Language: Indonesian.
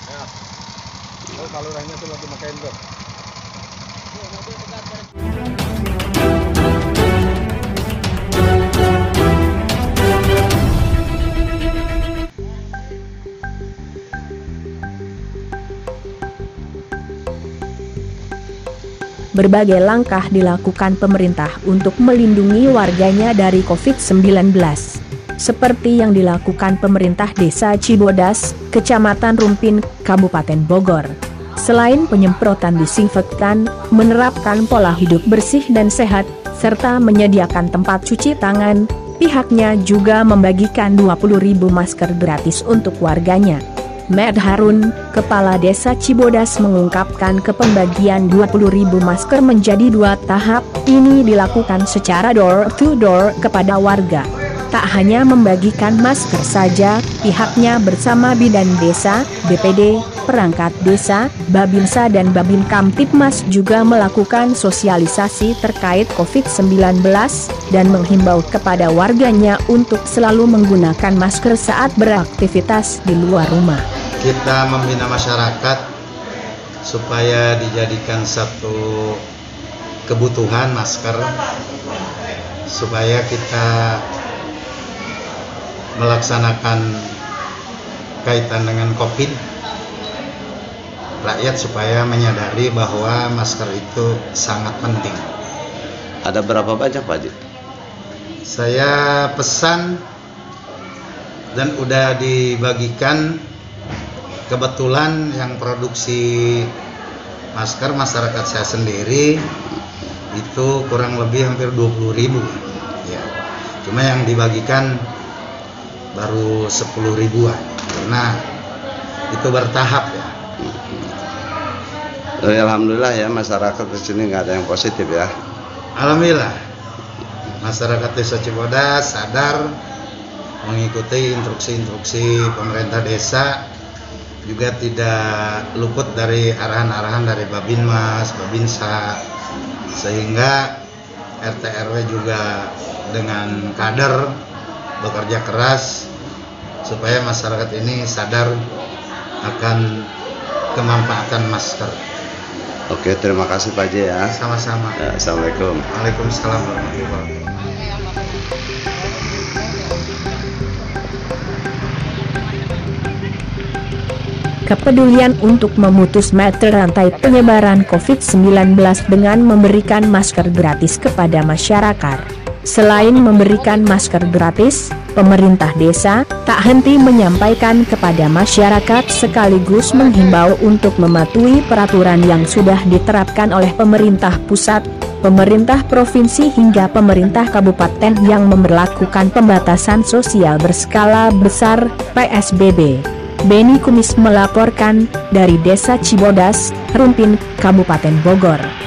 Ya. Oh, salurannya tuh lagi makain tuh. Berbagai langkah dilakukan pemerintah untuk melindungi warganya dari COVID-19. Seperti yang dilakukan pemerintah Desa Cibodas, Kecamatan Rumpin, Kabupaten Bogor. Selain penyemprotan disinfektan, menerapkan pola hidup bersih dan sehat, serta menyediakan tempat cuci tangan, pihaknya juga membagikan 20.000 masker gratis untuk warganya. Med Harun, Kepala Desa Cibodas mengungkapkan pembagian 20.000 masker menjadi 2 tahap, ini dilakukan secara door-to-door kepada warga. Tak hanya membagikan masker saja, pihaknya bersama Bidan Desa, BPD, perangkat desa, Babinsa dan Babin Kamtipmas juga melakukan sosialisasi terkait COVID-19, dan menghimbau kepada warganya untuk selalu menggunakan masker saat beraktivitas di luar rumah. Kita membina masyarakat supaya dijadikan satu kebutuhan masker, supaya kita melaksanakan kaitan dengan COVID, rakyat supaya menyadari bahwa masker itu sangat penting. Ada berapa banyak Pak Haji? Saya pesan dan udah dibagikan. Kebetulan yang produksi masker masyarakat saya sendiri itu kurang lebih hampir 20.000 ya. Cuma yang dibagikan baru 10.000-an karena itu bertahap ya. Alhamdulillah ya, masyarakat di sini nggak ada yang positif ya. Alhamdulillah masyarakat Desa Cibodas sadar, mengikuti instruksi-instruksi pemerintah desa, juga tidak luput dari arahan-arahan dari Babinmas, Babinsa, sehingga RT RW juga dengan kader bekerja keras supaya masyarakat ini sadar akan kemanfaatan masker. Oke, terima kasih Pak Haji ya. Sama-sama. Ya, Assalamualaikum. Waalaikumsalam warahmatullahi wabarakatuh. Kepedulian untuk memutus mata rantai penyebaran COVID-19 dengan memberikan masker gratis kepada masyarakat. Selain memberikan masker gratis, pemerintah desa tak henti menyampaikan kepada masyarakat sekaligus menghimbau untuk mematuhi peraturan yang sudah diterapkan oleh pemerintah pusat, pemerintah provinsi hingga pemerintah kabupaten yang memberlakukan pembatasan sosial berskala besar (PSBB). Beni Kumis melaporkan dari Desa Cibodas, Rumpin, Kabupaten Bogor.